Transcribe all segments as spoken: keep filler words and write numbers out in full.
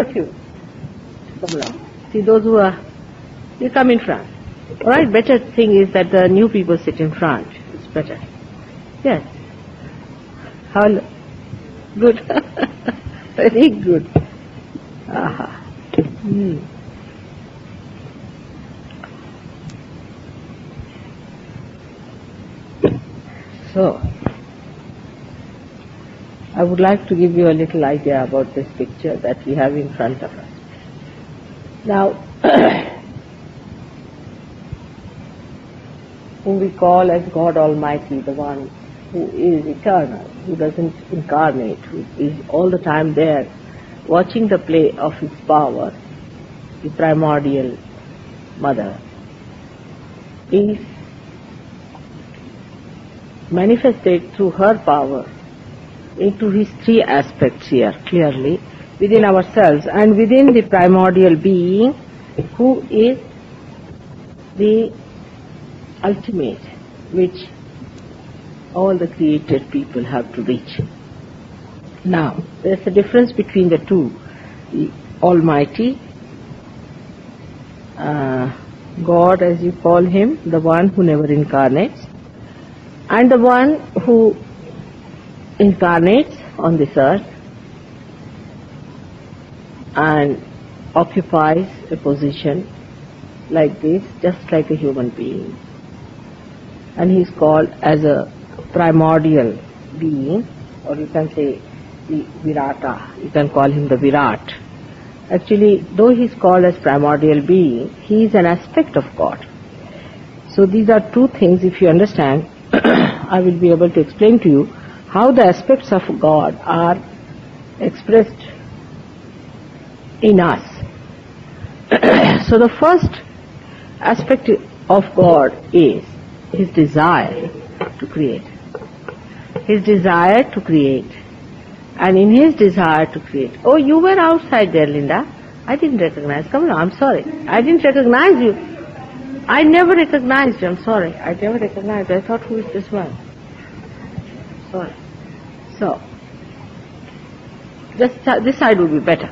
of you, come along. See those who are, you come in front. All right, better thing is that the new people sit in front. It's better. Yes. Hello. Good. Very good. Aha. Hmm. So, I would like to give you a little idea about this picture that we have in front of us. Now, whom we call as God Almighty, the one who is eternal, who doesn't incarnate, who is all the time there, watching the play of His power, the primordial Mother, is manifested through her power into His three aspects here, clearly, within ourselves and within the primordial being who is the ultimate, which all the created people have to reach. Now, there's a difference between the two. The Almighty, uh, God as you call Him, the one who never incarnates, and the one who incarnates on this earth and occupies a position like this, just like a human being. And he is called as a primordial being, or you can say the Virata, you can call him the Virat. Actually, though he is called as primordial being, he is an aspect of God. So these are two things, if you understand, I will be able to explain to you how the aspects of God are expressed in us. So the first aspect of God is His desire to create. His desire to create. And in His desire to create. Oh, you were outside there, Linda. I didn't recognize. Come on, I'm sorry. I didn't recognize you. I never recognized you. I'm sorry. I never recognized you. I thought, who is this one? Sorry. So, this, this side would be better.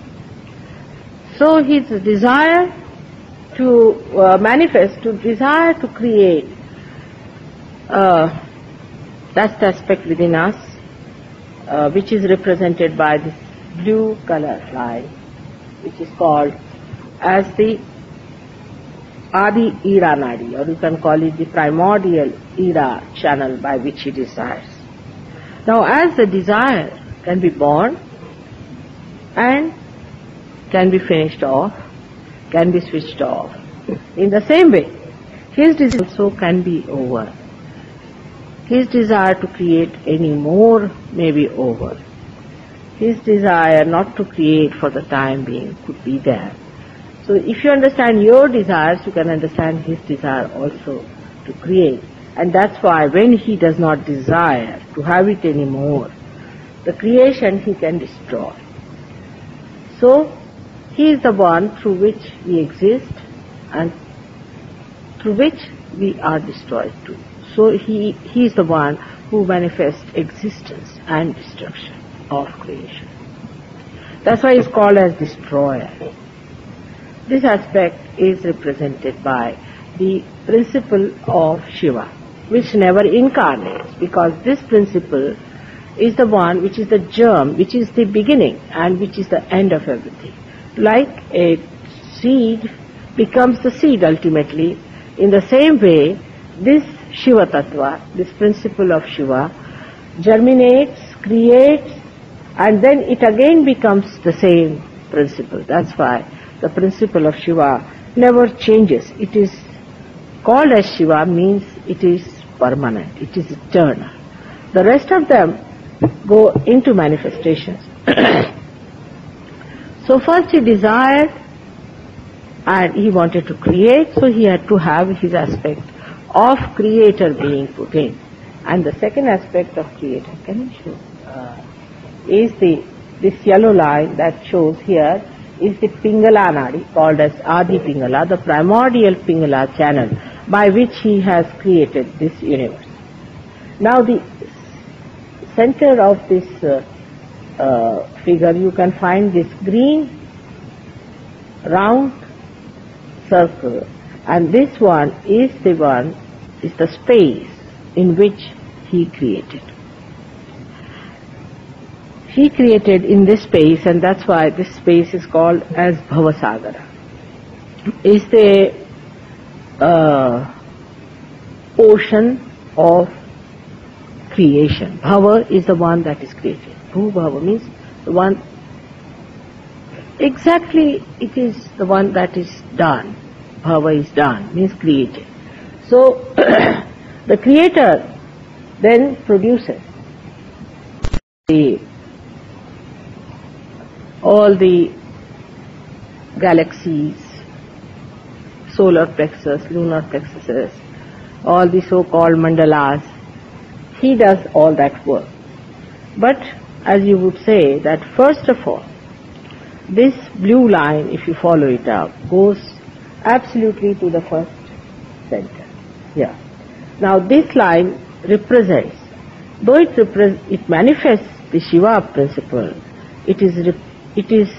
So his desire to uh, manifest, to desire to create, uh, that's the aspect within us, uh, which is represented by this blue color line, which is called as the Adi Ira Nadi, or you can call it the primordial Ira channel by which he desires. Now, as the desire can be born and can be finished off, can be switched off, in the same way, his desire also can be over. His desire to create any more may be over. His desire not to create for the time being could be there. So if you understand your desires, you can understand his desire also to create. And that's why when he does not desire to have it anymore, the creation he can destroy. So he is the one through which we exist and through which we are destroyed too. So he, he is the one who manifests existence and destruction of creation. That's why he is called as destroyer. This aspect is represented by the principle of Shiva, which never incarnates, because this principle is the one which is the germ, which is the beginning and which is the end of everything. Like a seed becomes the seed ultimately, in the same way this Shiva Tattva, this principle of Shiva, germinates, creates, and then it again becomes the same principle. That's why the principle of Shiva never changes. It is called as Shiva means it is permanent, it is eternal. The rest of them go into manifestations. So first he desired and he wanted to create, so he had to have his aspect of creator being put in. And the second aspect of creator, can you show, uh, is the this yellow line that shows here is the Pingala Nadi, called as Adi Pingala, the primordial Pingala channel by which he has created this universe. Now the center of this uh, uh, figure, you can find this green round circle, and this one is the one, is the space in which he created. He created in this space, and that's why this space is called as Bhavasagara. Is the uh, ocean of creation. Bhava is the one that is created. Bhu Bhava means the one, exactly it is the one that is done. Bhava is done, means created. So the creator then produces the, all the galaxies, solar plexus, lunar plexuses, all the so-called mandalas. He does all that work. But as you would say that first of all, this blue line, if you follow it up, goes absolutely to the first center. Yeah. Now this line represents, though it repre it manifests the Shiva principle, it is it is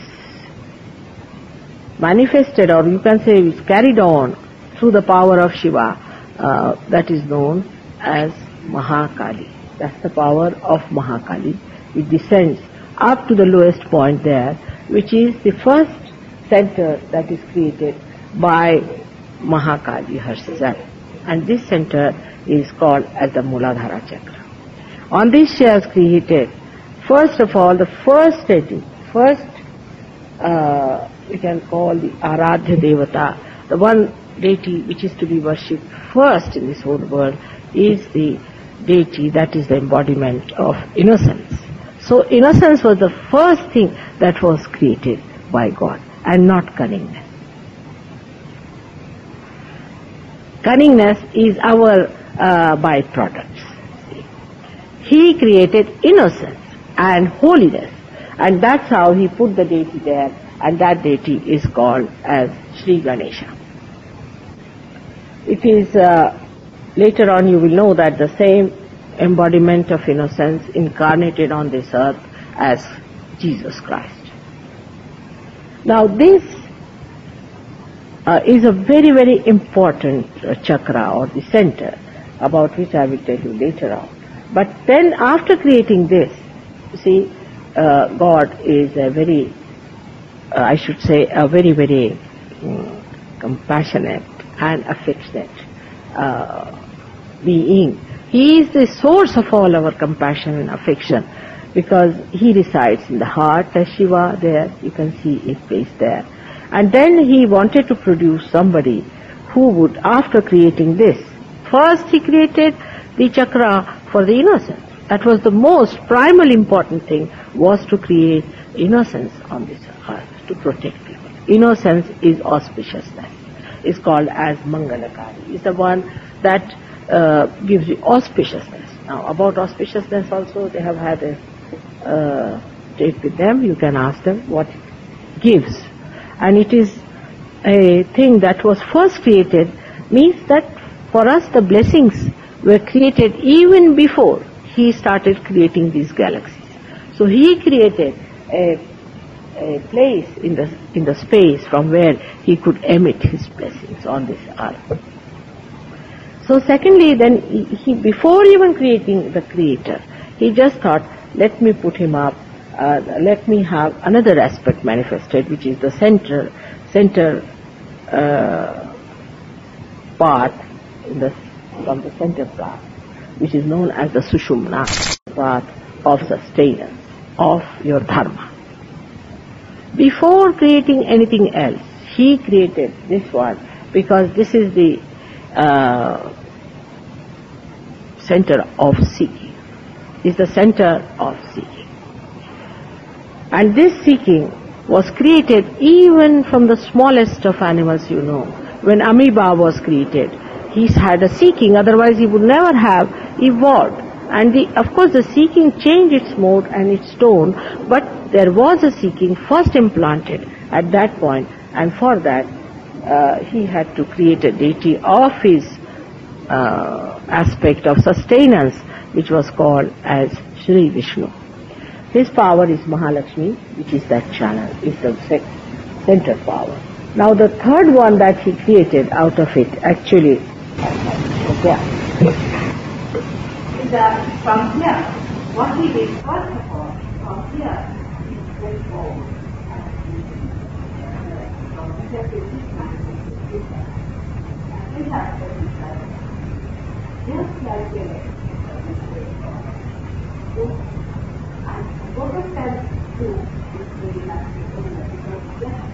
manifested, or you can say it's carried on through the power of Shiva, uh, that is known as Mahakali. That's the power of Mahakali. It descends up to the lowest point there, which is the first center that is created by Mahakali herself. And this center is called as the Muladhara Chakra. On this she has created, first of all, the first deity, first uh, we can call the Aradhya Devata, the one deity which is to be worshipped first in this whole world is the deity that is the embodiment of innocence. So innocence was the first thing that was created by God, and not cunningness. Cunningness is our uh, byproducts. He created innocence and holiness, and that's how he put the deity there, and that deity is called as Sri Ganesha. It is, uh, later on you will know that the same embodiment of innocence incarnated on this earth as Jesus Christ. Now this uh, is a very very important uh, chakra, or the center, about which I will tell you later on. But then after creating this, you see, uh, God is a very, uh, I should say, a very very um, compassionate and affectionate uh, being. He is the source of all our compassion and affection, because he resides in the heart as Shiva there, you can see his place there. And then he wanted to produce somebody who would, after creating this, first he created the chakra for the innocence. That was the most primal important thing, was to create innocence on this earth, to protect people. Innocence is auspiciousness. It's called as Mangalakari. It's the one that uh, gives you auspiciousness. Now about auspiciousness also they have had a uh, date with them. You can ask them what it gives. And it is a thing that was first created, means that for us the blessings were created even before he started creating these galaxies. So he created a, a place in the in the space from where he could emit his blessings on this earth. So secondly, then he, he before even creating the creator, he just thought, let me put him up, uh, let me have another aspect manifested, which is the center center uh, path in the from the center path, which is known as the Sushumna, path of sustenance of your dharma. Before creating anything else, he created this one, because this is the uh, center of seeking, is the center of seeking. And this seeking was created even from the smallest of animals, you know. When amoeba was created, he had a seeking, otherwise he would never have evolved. And the, of course the seeking changed its mode and its tone, but there was a seeking first implanted at that point, and for that uh, he had to create a deity of his uh, aspect of sustenance, which was called as Sri Vishnu. His power is Mahalakshmi, which is that channel, is the center power. Now the third one that he created out of it actually, yeah, is that from here, what he did first of all, from here, he went forward. From here to this man, this man. And this aspect is like, just like a and what does that do is very naturally because just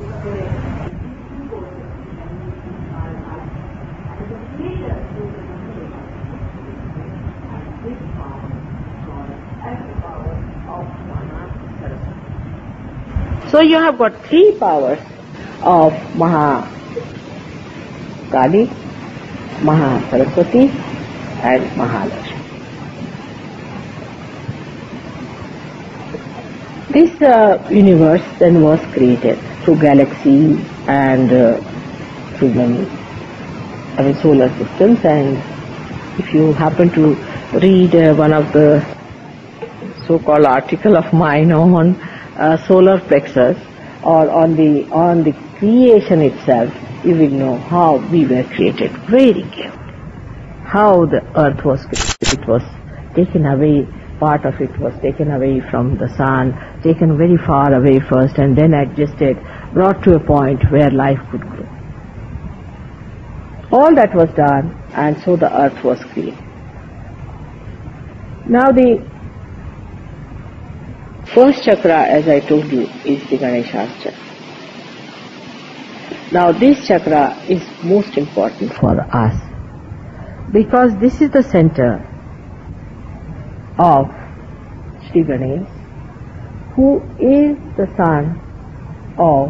so you have got three powers of Maha Kali, Maha Saraswati and Mahalakshmi. This uh, universe then was created through galaxies and uh, through many I mean, solar systems, and if you happen to read uh, one of the so-called article of mine on uh, solar plexus or on the on the creation itself, you will know how we were created. Very carefully. How the earth was created. It was taken away, part of it was taken away from the sun, taken very far away first and then adjusted, brought to a point where life could grow. All that was done, and so the earth was created. Now the first chakra, as I told you, is the Ganesha chakra. Now this chakra is most important for us because this is the center of Sri Ganesh, who is the son of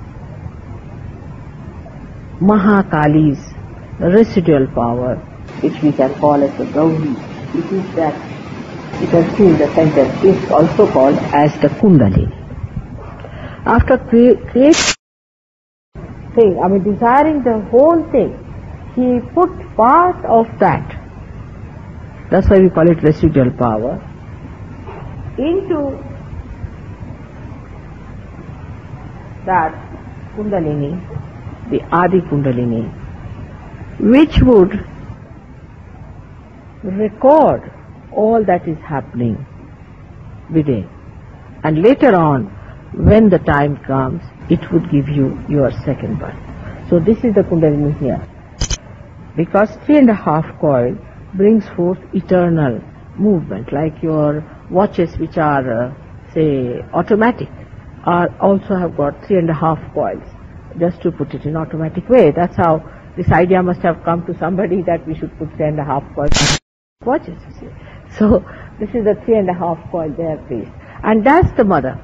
Mahakali's residual power, which we can call as the Gauri. It is that, you can see in the center, is also called as the Kundalini. After cre- creating thing, I mean desiring the whole thing, he put part of that, that's why we call it residual power, into that Kundalini, the Adi Kundalini, which would record all that is happening within. And later on, when the time comes, it would give you your second birth. So this is the Kundalini here. Because three and a half coil brings forth eternal movement, like your watches which are, uh, say, automatic, are also have got three and a half coils, just to put it in automatic way. That's how this idea must have come to somebody that we should put three and a half coils watches, you see. So this is the three and a half coil there placed. And that's the mother.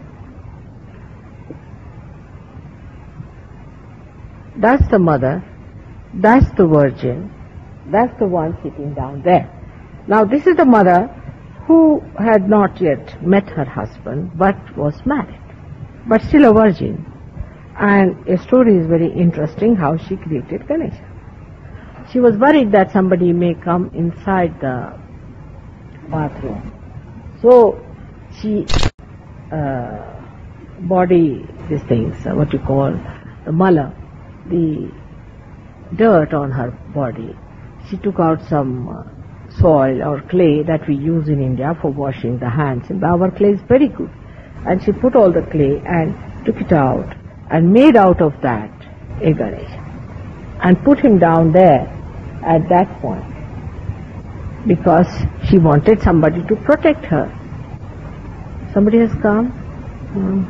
That's the mother, that's the virgin, that's the one sitting down there. Now this is the mother who had not yet met her husband but was married, but still a virgin. And a story is very interesting how she created Ganesha. She was worried that somebody may come inside the bathroom. So she uh, body, these things, uh, what you call the mala, the dirt on her body. She took out some uh, soil or clay that we use in India for washing the hands. And our clay is very good. And she put all the clay and took it out and made out of that a Ganesha and put him down there at that point because she wanted somebody to protect her. Somebody has come. Hmm.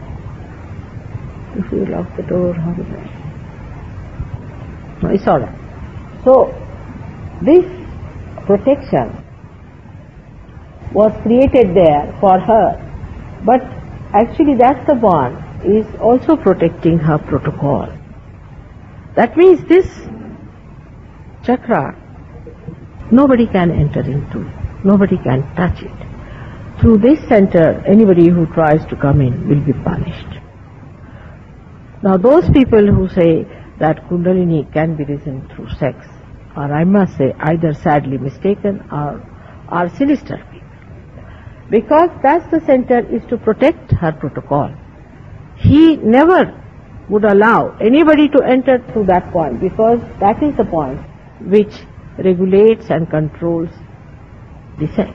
If you lock the door, how is that? No, it's all right. So this protection was created there for her, but actually that's the one is also protecting her protocol. That means this chakra nobody can enter into, nobody can touch it. Through this center, anybody who tries to come in will be punished. Now those people who say that Kundalini can be risen through sex are, I must say, either sadly mistaken or are sinister people. Because that's the center is to protect her protocol. He never would allow anybody to enter through that point, because that is the point which regulates and controls the sex.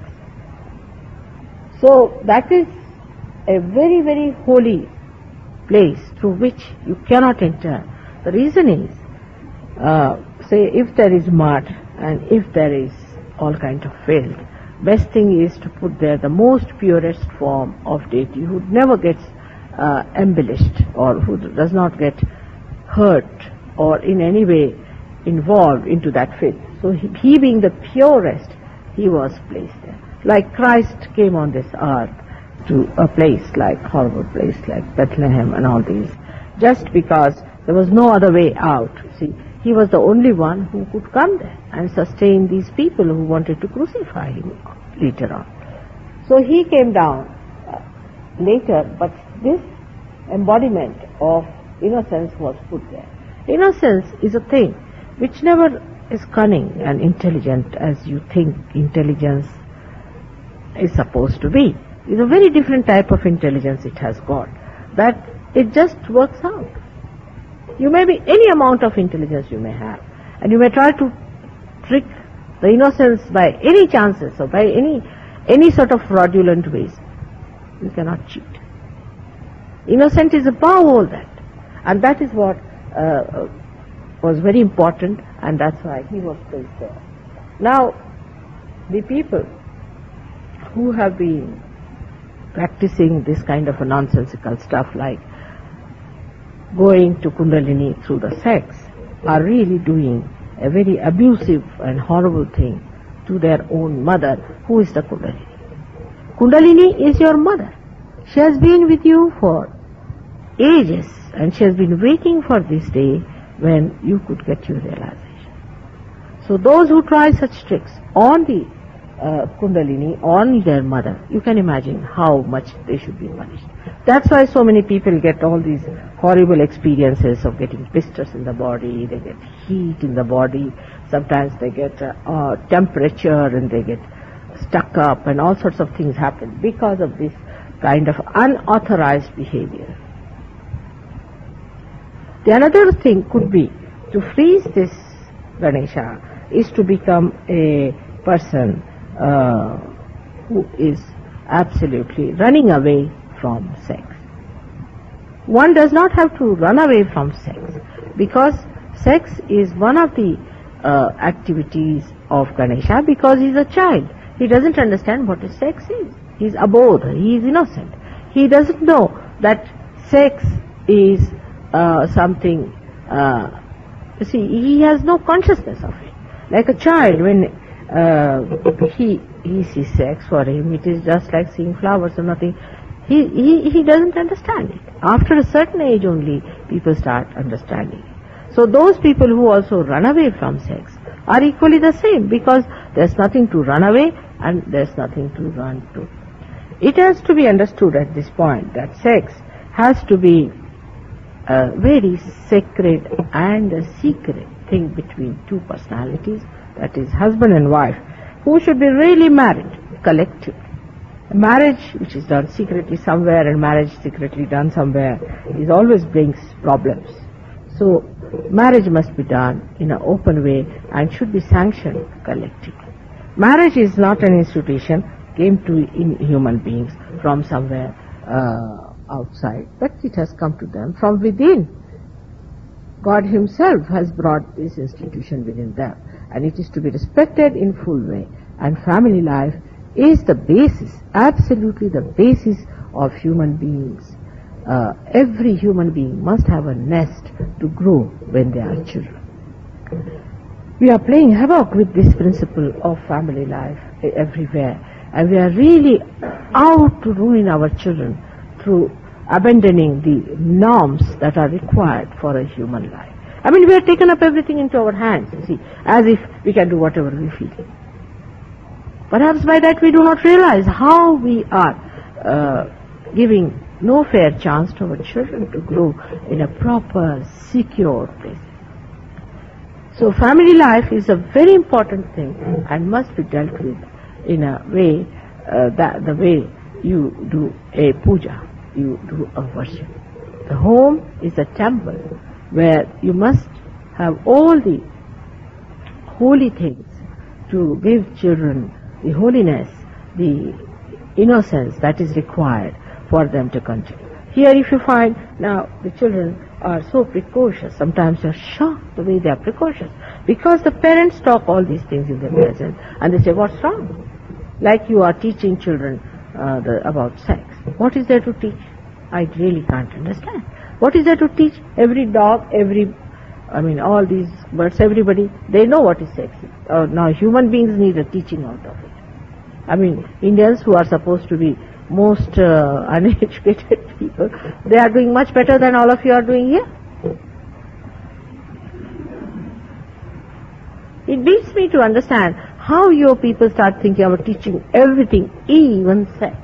So that is a very, very holy place through which you cannot enter. The reason is, uh, say if there is mud and if there is all kind of filth, best thing is to put there the most purest form of deity who never gets uh, embellished or who does not get hurt or in any way involved into that filth. So he, he being the purest, he was placed there. Like Christ came on this earth to a place like, horrible place like Bethlehem and all these, just because there was no other way out. See, he was the only one who could come there and sustain these people who wanted to crucify him later on. So he came down uh, later, but this embodiment of innocence was put there. Innocence is a thing which never is cunning and intelligent as you think intelligence is supposed to be. It's a very different type of intelligence it has got, that it just works out. You may be any amount of intelligence you may have, and you may try to trick the innocence by any chances or by any any sort of fraudulent ways. You cannot cheat. Innocent is above all that, and that is what uh, was very important, and that's why he was placed there. Now, the people who have been practicing this kind of a nonsensical stuff like going to Kundalini through the sex are really doing a very abusive and horrible thing to their own mother, who is the Kundalini. Kundalini is your mother. She has been with you for ages, and she has been waiting for this day when you could get your realization. So those who try such tricks on the uh, Kundalini, on their mother, you can imagine how much they should be punished. That's why so many people get all these horrible experiences of getting blisters in the body, they get heat in the body, sometimes they get uh, uh, temperature and they get stuck up, and all sorts of things happen because of this kind of unauthorized behavior. The another thing could be to freeze this Ganesha is to become a person uh, who is absolutely running away from sex. One does not have to run away from sex, because sex is one of the uh, activities of Ganesha, because he is a child. He doesn't understand what sex is. He is abodh, he is innocent. He doesn't know that sex is uh, something, uh, you see, he has no consciousness of it. Like a child, when uh, he, he sees sex, for him it is just like seeing flowers or nothing. He, he, he doesn't understand it. After a certain age only, people start understanding it. So those people who also run away from sex are equally the same, because there's nothing to run away and there's nothing to run to. It has to be understood at this point that sex has to be a very sacred and a secret thing between two personalities, that is husband and wife, who should be really married collectively. Marriage which is done secretly somewhere and marriage secretly done somewhere is always brings problems. So marriage must be done in an open way and should be sanctioned collectively. Marriage is not an institution came to in human beings from somewhere uh, outside, but it has come to them from within. God himself has brought this institution within them, and it is to be respected in full way. And family life is the basis, absolutely the basis of human beings. Uh, every human being must have a nest to grow when they are children. We are playing havoc with this principle of family life everywhere, and we are really out to ruin our children through abandoning the norms that are required for a human life. I mean, we have taken up everything into our hands, you see, as if we can do whatever we feel. Perhaps by that we do not realize how we are uh, giving no fair chance to our children to grow in a proper, secure place. So family life is a very important thing and must be dealt with in a way, uh, that the way you do a puja, you do a worship. The home is a temple where you must have all the holy things to give children the holiness, the innocence that is required for them to continue. Here if you find now the children are so precocious, sometimes you're shocked the way they are precocious, because the parents talk all these things in their presence and they say, what's wrong? Like you are teaching children uh, the, about sex. What is there to teach? I really can't understand. What is there to teach? Every dog, every, I mean all these birds, everybody, they know what is sex. Uh, now human beings need a teaching out of it. I mean Indians who are supposed to be most uh, uneducated people, they are doing much better than all of you are doing here. It beats me to understand how your people start thinking about teaching everything, even sex.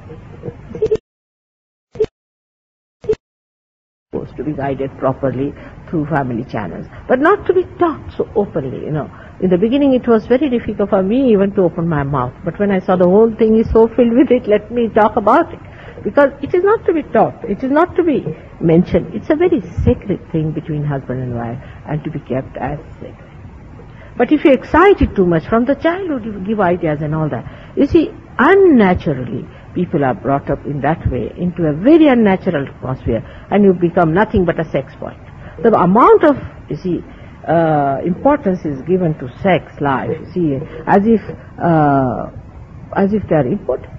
Supposed to be guided properly through family channels, but not to be taught so openly, you know. In the beginning it was very difficult for me even to open my mouth, but when I saw the whole thing is so filled with it, let me talk about it. Because it is not to be taught, it is not to be mentioned. It's a very sacred thing between husband and wife, and to be kept as sacred. But if you excite it too much from the childhood, you give ideas and all that. You see, unnaturally, people are brought up in that way, into a very unnatural atmosphere, and you become nothing but a sex point. The amount of, you see, uh, importance is given to sex life, you see, as if, uh, as if they are important.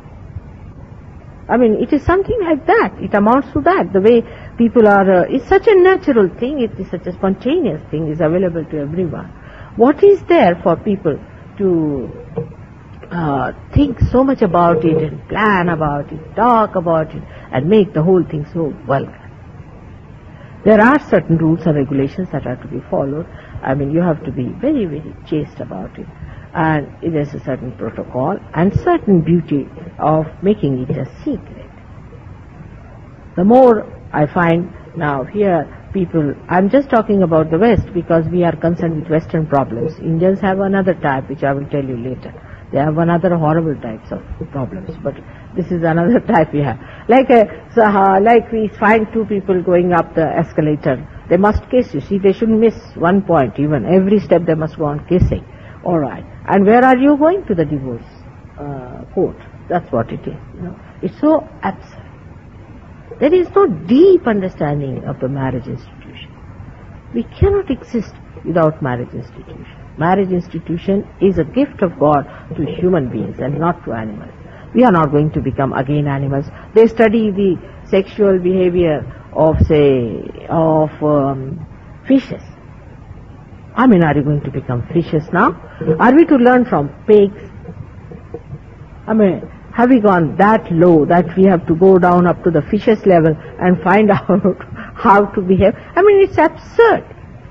I mean, it is something like that. It amounts to that. The way people are, uh, it's such a natural thing, it is such a spontaneous thing, is available to everyone. What is there for people to uh, think so much about it and plan about it, talk about it, and make the whole thing so vulgar? There are certain rules and regulations that are to be followed. I mean, you have to be very, very chaste about it. And there's a certain protocol and certain beauty of making it a secret. The more I find now here, people, I'm just talking about the West because we are concerned with Western problems. Indians have another type, which I will tell you later. They have another horrible types of problems, but this is another type we have. Like a, so, uh, like we find two people going up the escalator, they must kiss. You see, they shouldn't miss one point even. Every step they must go on kissing. All right. And where are you going? To the divorce uh, court. That's what it is. You know, it's so absurd. There is no deep understanding of the marriage institution. We cannot exist without marriage institution. Marriage institution is a gift of God to human beings and not to animals. We are not going to become again animals. They study the sexual behavior of, say, of um, fishes. I mean, are you going to become fishes now? Are we to learn from pigs? I mean, have we gone that low that we have to go down up to the fishes level and find out how to behave? I mean, it's absurd.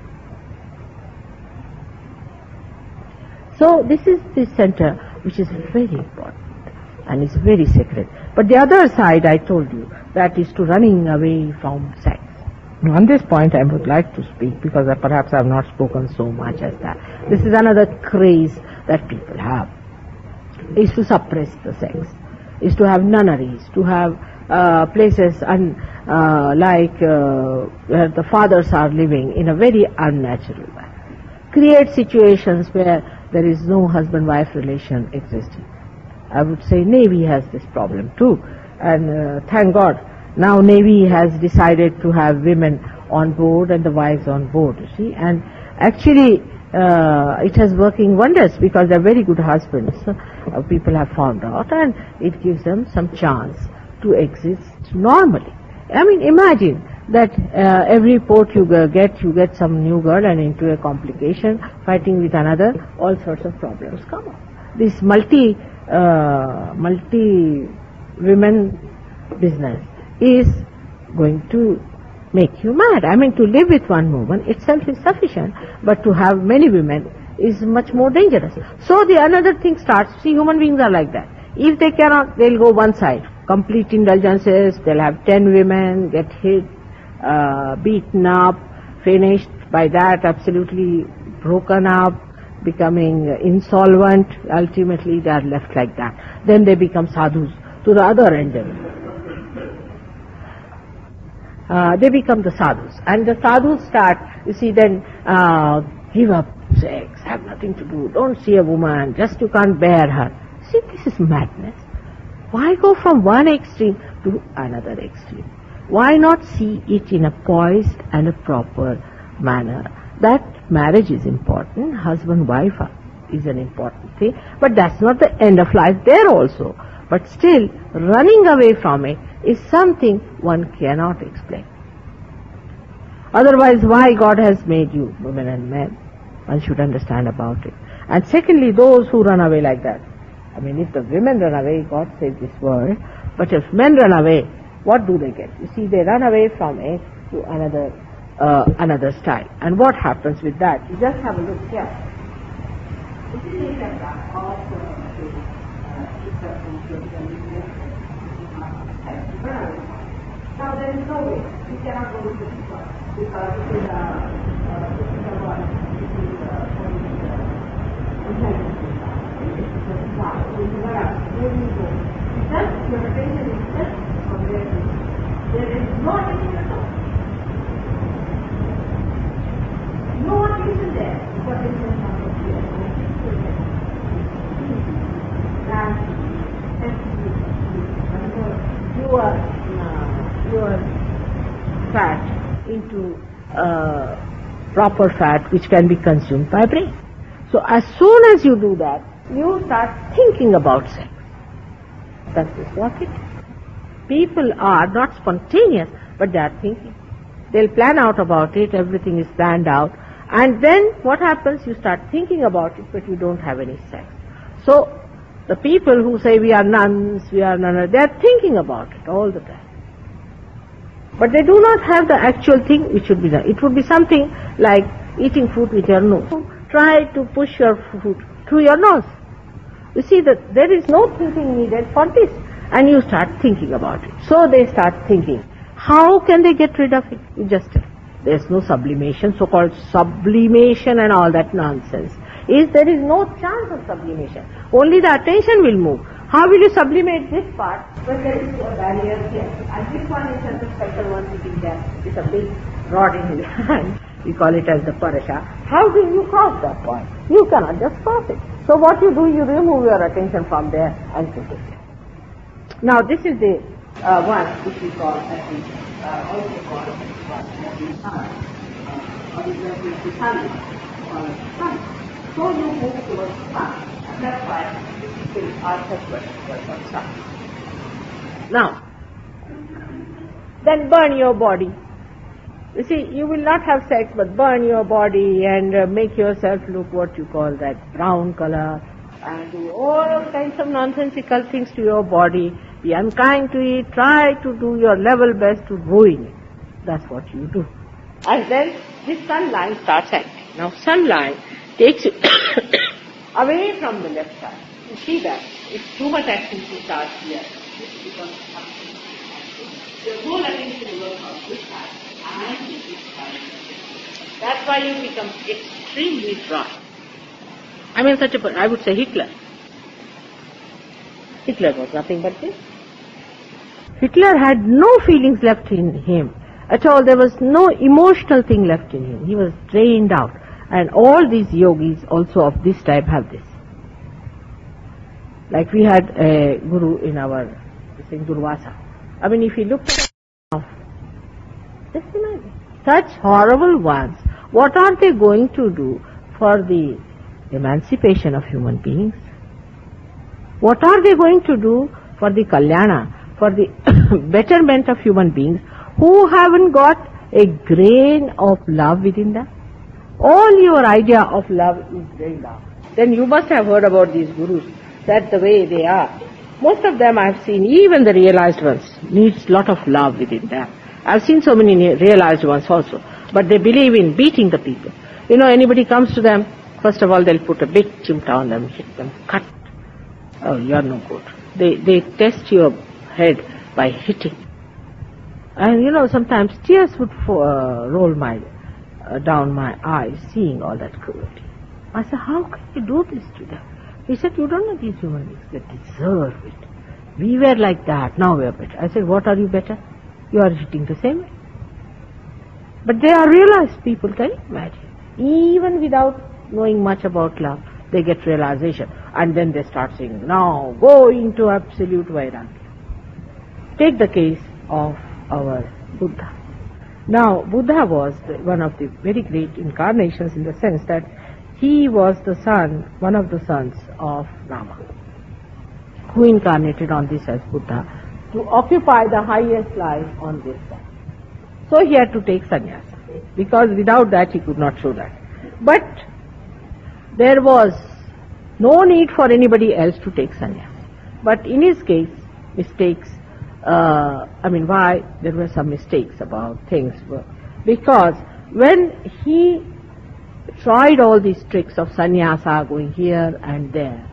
So this is the center which is very important and is very sacred. But the other side, I told you, that is to running away from sex. On this point I would like to speak because I, perhaps I have not spoken so much as that. This is another craze that people have, is to suppress the sex, is to have nunneries, to have uh, places un, uh, like uh, where the fathers are living in a very unnatural way. Create situations where there is no husband-wife relation existing. I would say Navy has this problem too, and uh, thank God now Navy has decided to have women on board and the wives on board, you see, and actually uh, it has working wonders because they're very good husbands, uh, people have found out, and it gives them some chance to exist normally. I mean, imagine that uh, every port you get, you get some new girl and into a complication, fighting with another, all sorts of problems come up. This multi, uh, multi women business is going to make you mad. I mean, to live with one woman itself is sufficient, but to have many women is much more dangerous. So the another thing starts. See, human beings are like that. If they cannot, they'll go one side. Complete indulgences, they'll have ten women, get hit, uh, beaten up, finished by that, absolutely broken up, becoming insolvent. Ultimately, they are left like that. Then they become sadhus to the other end. uh, they become the sadhus. And the sadhus start, you see, then uh, give up sex, have nothing to do, don't see a woman, just you can't bear her. See, this is madness. Why go from one extreme to another extreme? Why not see it in a poised and a proper manner? That marriage is important, husband-wife is an important thing, but that's not the end of life there also. But still, running away from it is something one cannot explain. Otherwise, why God has made you women and men? One should understand about it. And secondly, those who run away like that. I mean, if the women run away, God save this world, but if men run away, what do they get? You see, they run away from it to another uh, another style. And what happens with that? You just have a look here. This is a diagram of now there is no way. You cannot go to this one because this is a this is a one. This is a just your attention is just from there. There is no attention at all. No attention there. What is the number here? You are uh, you are fat into uh, proper fat which can be consumed by brain. So as soon as you do that, you start thinking about sex. That is what it is. People are not spontaneous, but they are thinking. They'll plan out about it, everything is planned out, and then what happens? You start thinking about it, but you don't have any sex. So the people who say we are nuns, we are nuns, they are thinking about it all the time. But they do not have the actual thing which should be done. It would be something like eating food with your nose. Try to push your food through your nose. You see that there is no thinking needed for this, and you start thinking about it. So they start thinking, how can they get rid of it? You just tell. There's no sublimation, so-called sublimation and all that nonsense. Is there is no chance of sublimation. Only the attention will move. How will you sublimate this part when there is a barrier here? And this one is just a special one sitting there with a big rod in his hand. We call it as the parasha. How do you cross that point? You cannot just cross it. So what you do, you remove your attention from there and put it there. Now this is the uh, one which we call as the, uh, also called as the sun. Uh, or the sun. Uh, sun. So you move towards the sun. And that's why this is our separate sun. Now, then burn your body. You see, you will not have sex, but burn your body and uh, make yourself look what you call that brown color and do all kinds of nonsensical things to your body. Be unkind to it, try to do your level best to ruin it. That's what you do. And then this sun line starts acting. Now sun line takes you away from the left side. You see that? If too much activity starts here, this becomes something. Your whole attention works on this side. And this side. That's why you become extremely dry. I mean, such a person, I would say Hitler. Hitler was nothing but this. Hitler had no feelings left in him at all. There was no emotional thing left in him. He was drained out. And all these yogis also of this type have this. Like we had a guru in our, in Durvasa. I mean, if you look at it, just imagine. Such horrible ones, what are they going to do for the emancipation of human beings? What are they going to do for the kalyana, for the betterment of human beings who haven't got a grain of love within them? All your idea of love is drained out. Then you must have heard about these gurus, that the way they are. Most of them I've seen, even the realized ones, needs lot of love within them. I've seen so many realized ones also, but they believe in beating the people. You know, anybody comes to them, first of all they'll put a big chimta on them, hit them, cut. Oh, you're no good. They, they test your head by hitting. And you know, sometimes tears would uh, roll my, uh, down my eyes seeing all that cruelty. I said, how can you do this to them? He said, you don't know these human beings, they deserve it. We were like that, now we are better. I said, what are you better? You are hitting the same way. But they are realized people, can you imagine? Even without knowing much about love, they get realization. And then they start saying, now go into absolute Vairagya. Take the case of our Buddha. Now, Buddha was the, one of the very great incarnations in the sense that he was the son, one of the sons of Rama, who incarnated on this as Buddha to occupy the highest life on this earth. So he had to take sannyas, because without that he could not show that. But there was no need for anybody else to take sannyas. But in his case, mistakes, uh, I mean why there were some mistakes about things, were because when he tried all these tricks of sannyasa, going here and there,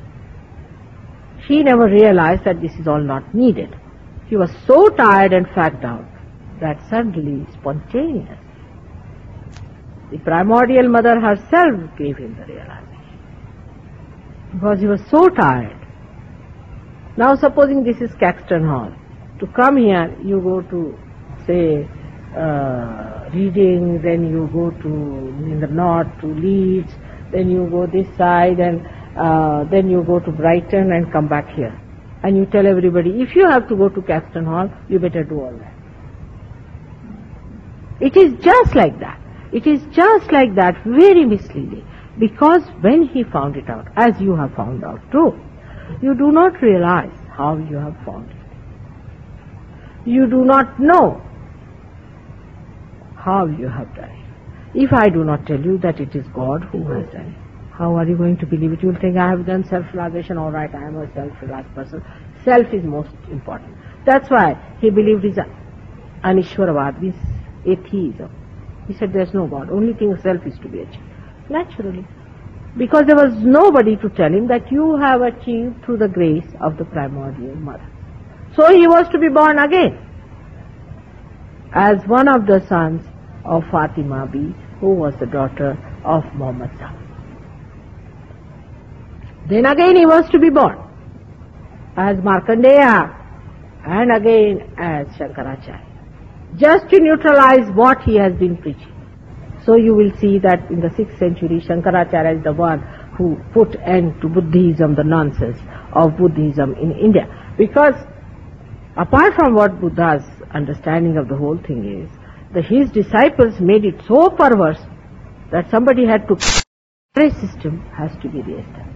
he never realized that this is all not needed. He was so tired and fagged out that suddenly, spontaneous, the primordial mother herself gave him the realization. Because he was so tired. Now supposing this is Caxton Hall. To come here, you go to, say, uh, Reading, then you go to, in the north, to Leeds, then you go this side, and uh, then you go to Brighton and come back here. And you tell everybody, if you have to go to Caxton Hall, you better do all that. It is just like that. It is just like that, very misleading. Because when he found it out, as you have found out too, you do not realize how you have found it. You do not know how you have done it. If I do not tell you that it is God who has done it, how are you going to believe it? You will think, I have done self-realization, all right, I am a self-realized person. Self is most important. That's why he believed his Anishwaravad, this atheism. He said there is no God, only thing self is to be achieved. Naturally. Because there was nobody to tell him that you have achieved through the grace of the primordial mother. So he was to be born again as one of the sons of Fatima Bi, who was the daughter of Muhammad Sahib. Then again he was to be born as Markandeya and again as Shankaracharya, just to neutralize what he has been preaching. So you will see that in the sixth century, Shankaracharya is the one who put end to Buddhism, the nonsense of Buddhism in India. Because apart from what Buddha's understanding of the whole thing is, that his disciples made it so perverse that somebody had to, the system has to be re-established.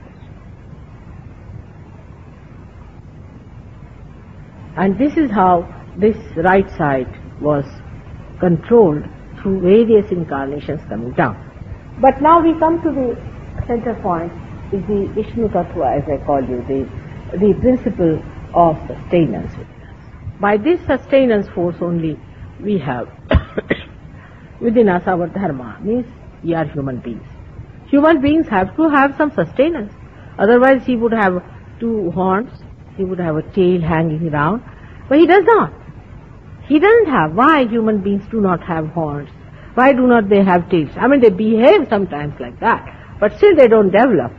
And this is how this right side was controlled through various incarnations coming down. But now we come to the center point, is the Vishnu Tattva, as I call you, the, the principle of sustenance. By this sustenance force only we have within us our dharma, means we are human beings. Human beings have to have some sustenance. Otherwise he would have two horns, he would have a tail hanging around, but he does not. He doesn't have. Why human beings do not have horns? Why do not they have tails? I mean, they behave sometimes like that, but still they don't develop.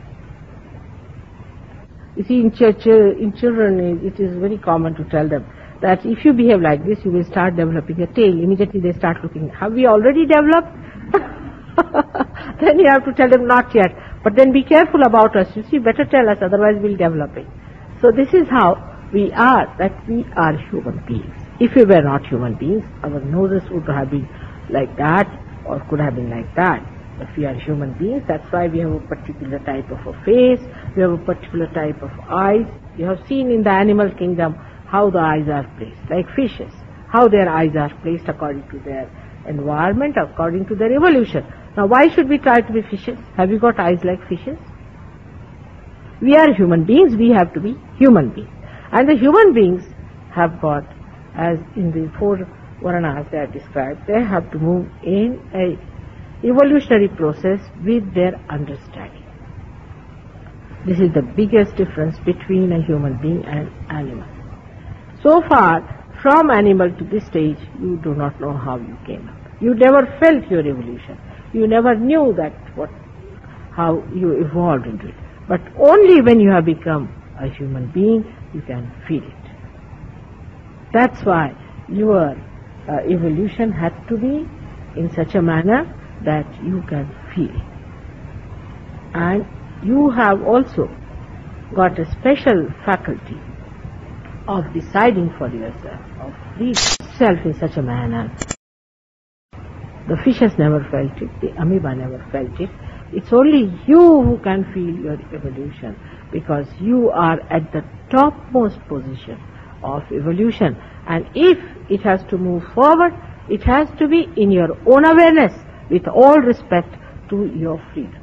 You see, in, church, in children, it is very common to tell them that if you behave like this, you will start developing a tail. Immediately they start looking, have we already developed? Then you have to tell them, not yet. But then be careful about us. You see, better tell us, otherwise we'll develop it. So this is how we are, that we are human beings. If we were not human beings, our noses would have been like that, or could have been like that. If we are human beings, that's why we have a particular type of a face, we have a particular type of eyes. You have seen in the animal kingdom how the eyes are placed, like fishes, how their eyes are placed according to their environment, according to their evolution. Now why should we try to be fishes? Have you got eyes like fishes? We are human beings, we have to be human beings. And the human beings have got, as in the four Varanas they are described, they have to move in a evolutionary process with their understanding. This is the biggest difference between a human being and animal. So far, from animal to this stage, you do not know how you came up. You never felt your evolution. You never knew that what, how you evolved into it. But only when you have become a human being, you can feel it. That's why your uh, evolution had to be in such a manner that you can feel. And you have also got a special faculty of deciding for yourself, of freeing yourself in such a manner. The fish has never felt it, the amoeba never felt it. It's only you who can feel your evolution, because you are at the topmost position of evolution. And if it has to move forward, it has to be in your own awareness, with all respect to your freedom.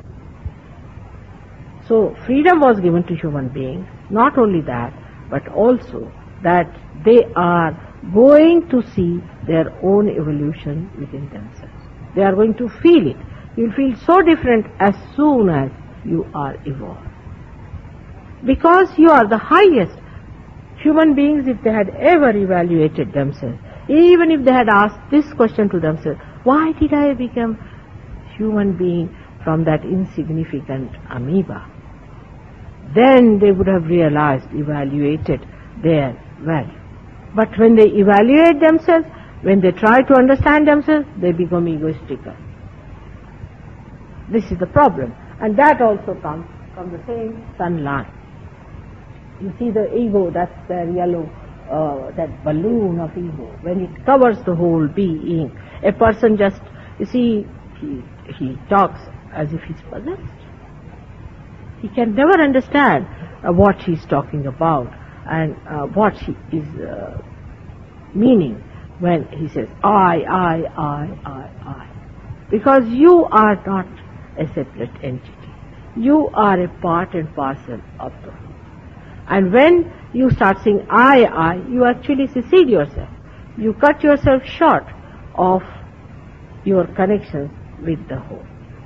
So freedom was given to human beings. Not only that, but also that they are going to see their own evolution within themselves. They are going to feel it. You will feel so different as soon as you are evolved. Because you are the highest. Human beings, if they had ever evaluated themselves, even if they had asked this question to themselves, why did I become human being from that insignificant amoeba? Then they would have realized, evaluated their value. But when they evaluate themselves, when they try to understand themselves, they become egoistical. This is the problem. And that also comes from the same sunlight. You see the ego, that's the yellow, uh, that balloon of ego. When it covers the whole being, a person just, you see, he, he talks as if he's possessed. He can never understand uh, what he's talking about and uh, what he is uh, meaning when he says, I, I, I, I, I. Because you are not a separate entity. You are a part and parcel of the whole. And when you start saying, I, I, you actually secede yourself. You cut yourself short of your connections with the whole.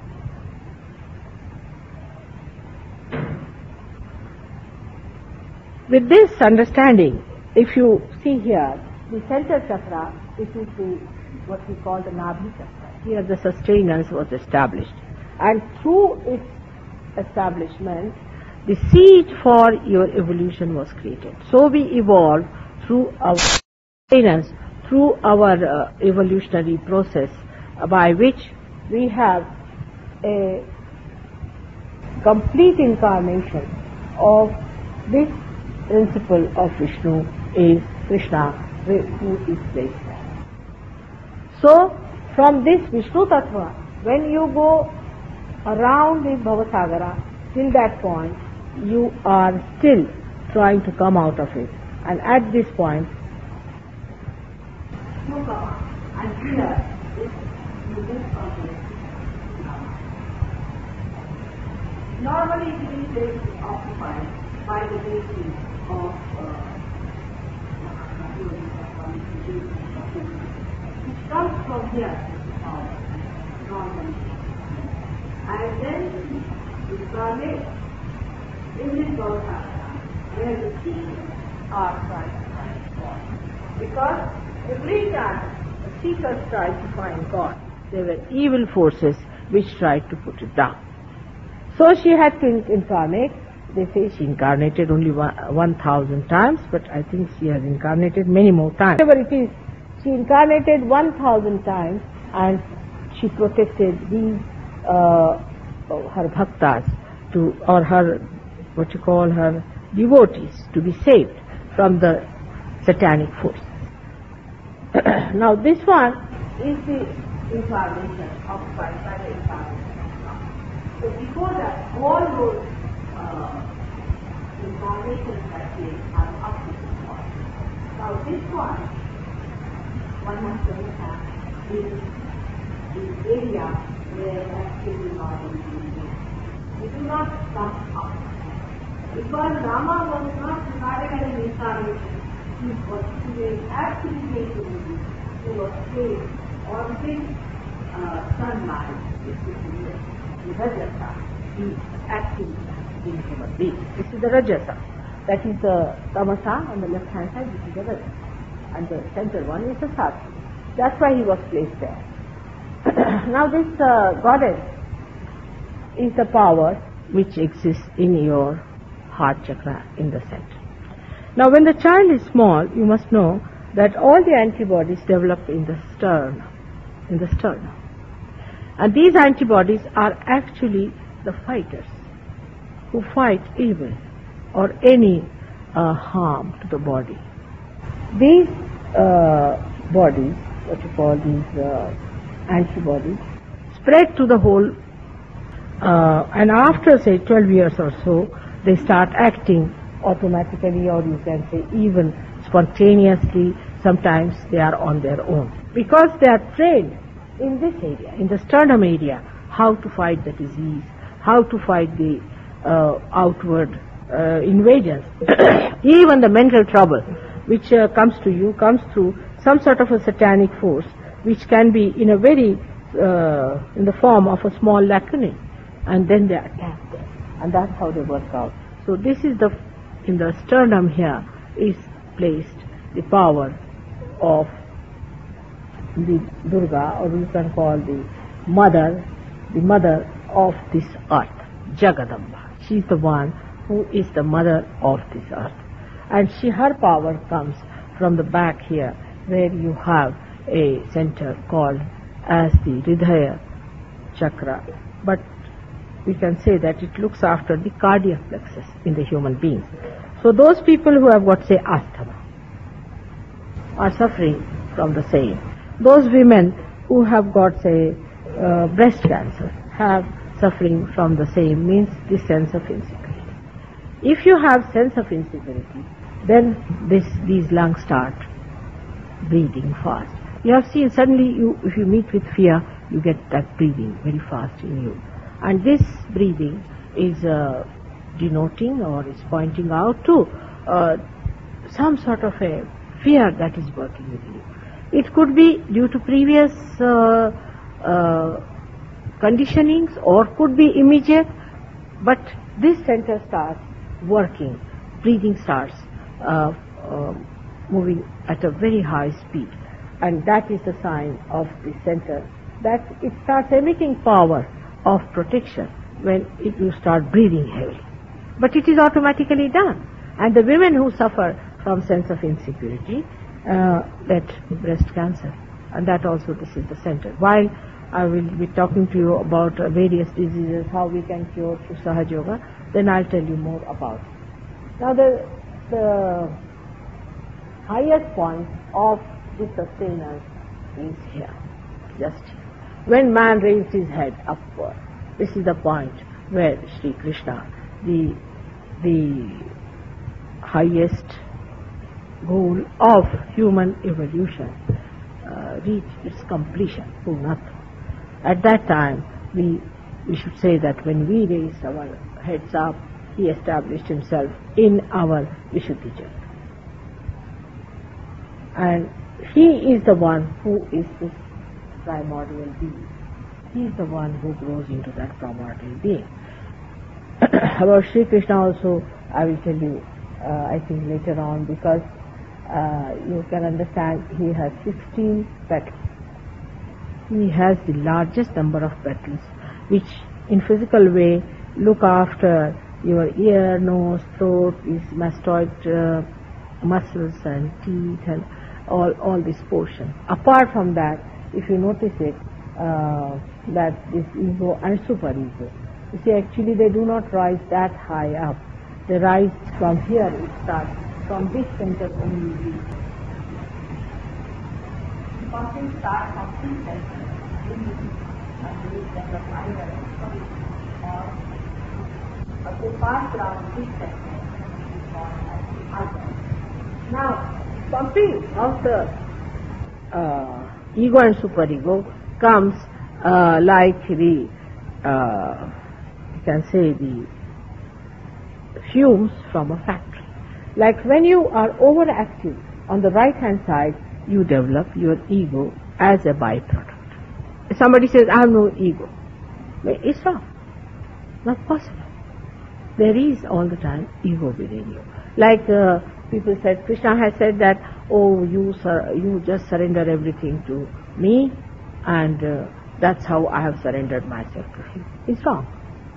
With this understanding, if you see here, the center chakra, this is the, what we call the Nabhi chakra. Here the sustenance was established. And through its establishment, the seed for your evolution was created. So we evolve through our sustenance, through our uh, evolutionary process, uh, by which we have a complete incarnation of this principle of Vishnu, is Krishna, who is placed there. So, from this Vishnu Tattva, when you go around the Bhavasagara, till that point, you are still trying to come out of it. And at this point, you come out. And here is you move from this. Normally it is occupied by the deity of uh, which comes from here, uh, normally. And then you turn it in this Bhavasagara, where the seekers are trying to find God. Because every time the seekers tried to find God, there were evil forces which tried to put it down. So she had to incarnate. They say she incarnated only one thousand times, but I think she has incarnated many more times. Whatever it is, she incarnated one thousand times, and she protected these uh, her bhaktas to, or her, what you call her, devotees, to be saved from the satanic forces. Now this one is the incarnation occupied by the incarnation of God. So before that, all those uh, incarnations that we are up to this point. Now this one, one has to look at, is the area where actually God is living. We do not come up. Because Rama was not regarded as an incarnation, he was actually created, he was saved on this uh, sunlight, which is the Rajasa. He actually in human being. This is the Rajasa. That is the Tamasa on the left hand side, this is the Rajasa. And the center one is the Sattva. That's why he was placed there. Now this uh, goddess is the power which exists in your heart chakra in the center. Now when the child is small, you must know that all the antibodies develop in the sternum. in the sternum. And these antibodies are actually the fighters who fight evil or any uh, harm to the body. These uh, bodies, what you call these uh, antibodies, spread to the whole, uh, and after say twelve years or so, they start acting automatically, or you can say even spontaneously. Sometimes they are on their own, because they are trained in this area, in the sternum area, how to fight the disease, how to fight the uh, outward uh, invasions. Even the mental trouble which uh, comes to you comes through some sort of a satanic force, which can be in a very uh, in the form of a small lacunae, and then they attack them, and that's how they work out. So this is the, in the sternum here is placed the power of the Durga, or you can call the mother, the mother of this earth, Jagadamba. She is the one who is the mother of this earth, and she, her power comes from the back here, where you have a center called as the Hridaya chakra, but we can say that it looks after the cardiac plexus in the human beings. So those people who have got, say, asthma are suffering from the same. Those women who have got, say, uh, breast cancer have suffering from the same, means this sense of insecurity. If you have sense of insecurity, then this, these lungs start breathing fast. You have seen suddenly, you, if you meet with fear, you get that breathing very fast in you. And this breathing is uh, denoting, or is pointing out to uh, some sort of a fear that is working with you. It could be due to previous uh, uh, conditionings, or could be immediate, but this center starts working, breathing starts uh, uh, moving at a very high speed, and that is the sign of the center, that it starts emitting power of protection when it, you start breathing heavily. But it is automatically done, and the women who suffer from sense of insecurity uh, get breast cancer, and that also, this is the center. While I will be talking to you about uh, various diseases, how we can cure through Sahaja Yoga, then I'll tell you more about it. Now the, the highest point of the sustenance is here, just here. When man raised his head upward, this is the point where Sri Krishna, the, the highest goal of human evolution, uh, reached its completion, Purnatva. At that time, we, we should say that when we raised our heads up, he established himself in our Vishuddhi Jagata. And he is the one who is this primordial being. He is the one who grows into that primordial being. About Sri Krishna also, I will tell you, uh, I think later on, because uh, you can understand he has sixteen petals. He has the largest number of petals, which in physical way look after your ear, nose, throat, these mastoid uh, muscles and teeth and all, all this portion. Apart from that, if you notice it, uh, that this ego and superego, you see, actually they do not rise that high up. They rise from here, it starts from this center only. Something starts from this center, and this center either or they pass around this center, now, pumping of the uh, ego and superego comes uh, like the, uh, you can say, the fumes from a factory. Like when you are overactive on the right hand side, you develop your ego as a byproduct. If somebody says, I have no ego, it's wrong. Not possible. There is all the time ego within you. Like uh, people said, Krishna has said that, oh, you sur you just surrender everything to me, and uh, that's how I have surrendered myself to him. It's wrong.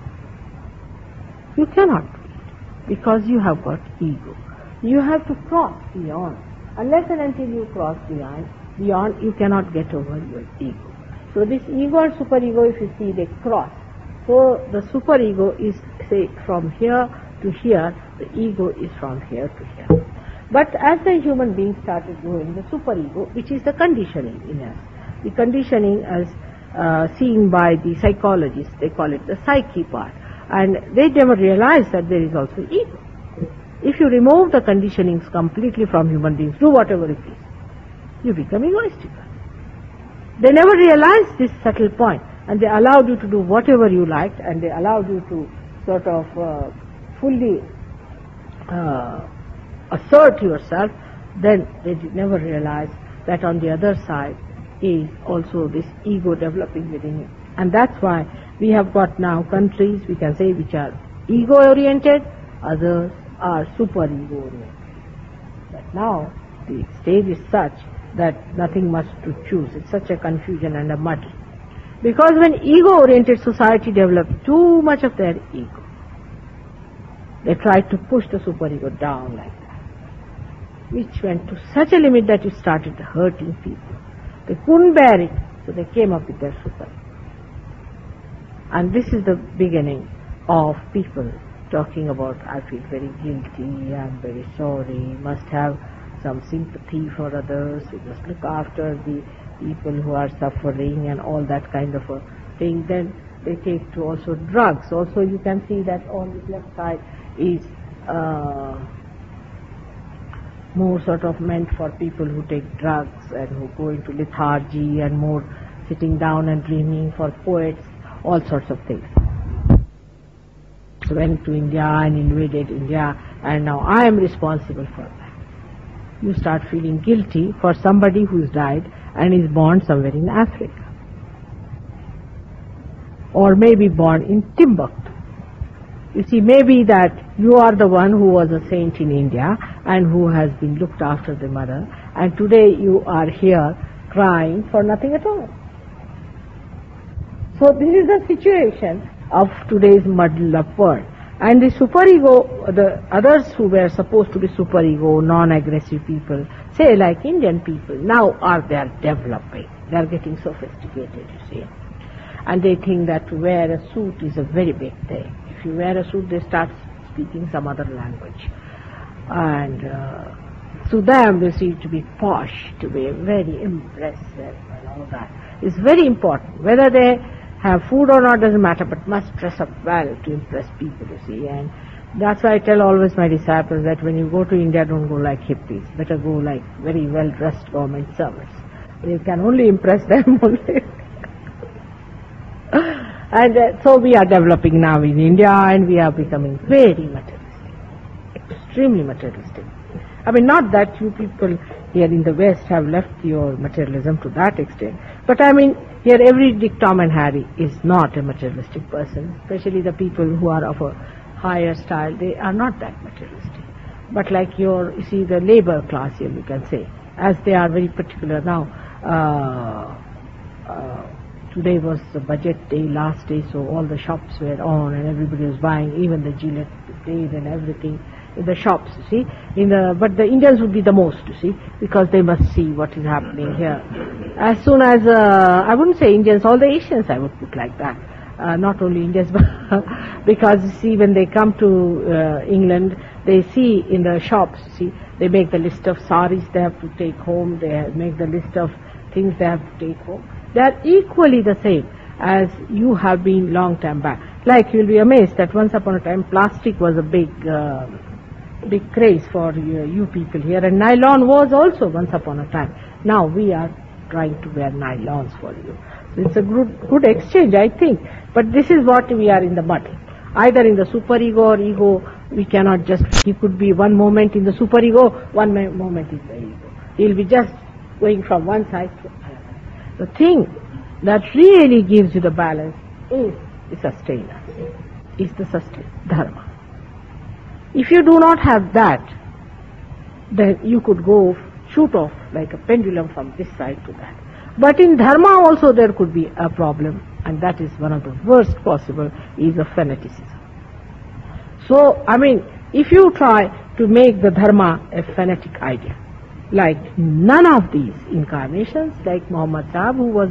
You cannot do it, because you have got ego. You have to cross beyond. Unless and until you cross beyond, beyond, you cannot get over your ego. So this ego and superego, if you see, they cross. So the superego is, say, from here to here, the ego is from here to here. But as the human being started growing, the superego, which is the conditioning in us, the conditioning as uh, seen by the psychologists, they call it the psyche part, and they never realize that there is also ego. If you remove the conditionings completely from human beings, do whatever it is, you become egoistic. They never realized this subtle point, and they allowed you to do whatever you liked, and they allowed you to sort of uh, fully uh, assert yourself. Then they did never realize that on the other side is also this ego developing within you. And that's why we have got now countries, we can say, which are ego-oriented, others are super-ego-oriented. But now the stage is such that nothing much to choose. It's such a confusion and a muddle. Because when ego-oriented society developed too much of their ego, they tried to push the superego down like that, which went to such a limit that it started hurting people. They couldn't bear it, so they came up with their superego. And this is the beginning of people talking about, I feel very guilty, I'm very sorry, must have some sympathy for others, we must look after the people who are suffering and all that kind of a thing. Then they take to also drugs. Also you can see that on this left side is uh, more sort of meant for people who take drugs and who go into lethargy, and more sitting down and dreaming for poets, all sorts of things. So went to India and invaded India, and now I am responsible for that. You start feeling guilty for somebody who's died and is born somewhere in Africa, or maybe born in Timbuktu. You see, maybe that you are the one who was a saint in India and who has been looked after the mother, and today you are here crying for nothing at all. So this is the situation of today's muddled up world. And the superego, the others who were supposed to be superego, non-aggressive people, say like Indian people, now are they are developing. They are getting sophisticated, you see. And they think that to wear a suit is a very big thing. If you wear a suit, they start speaking some other language. And uh, to them, they seem to be posh, to be very impressive and all that. It's very important. Whether they have food or not doesn't matter, but must dress up well to impress people, you see. And that's why I tell always my disciples that when you go to India, don't go like hippies. Better go like very well-dressed government servants. You can only impress them only. And uh, so we are developing now in India, and we are becoming very materialistic, extremely materialistic. I mean, not that you people here in the West have left your materialism to that extent, but I mean, here every Dick, Tom and Harry is not a materialistic person, especially the people who are of a higher style, they are not that materialistic. But like your, you see, the labor class here, you can say, as they are very particular now. Uh, uh, today was the budget day, last day, so all the shops were on and everybody was buying, even the Gillette blade and everything in the shops, you see. In the, but the Indians would be the most, you see, because they must see what is happening here. As soon as, uh, I wouldn't say Indians, all the Asians I would put like that. Uh, not only Indians, but because you see, when they come to uh, England, they see in the shops, see, they make the list of saris they have to take home, they make the list of things they have to take home. They are equally the same as you have been long time back. Like, you'll be amazed that once upon a time plastic was a big, uh, big craze for you, you people here, and nylon was also once upon a time. Now we are trying to wear nylons for you. So it's a good, good exchange, I think. But this is what we are in the muddle. Either in the superego or ego, we cannot just, he could be one moment in the superego, one moment in the ego. He'll be just going from one side to another. The thing that really gives you the balance is the sustainer, is the sustainer, dharma. If you do not have that, then you could go shoot off like a pendulum from this side to that. But in dharma also there could be a problem, and that is one of the worst possible, is a fanaticism. So, I mean, if you try to make the dharma a fanatic idea, like none of these incarnations, like Muhammad Sahib, who was a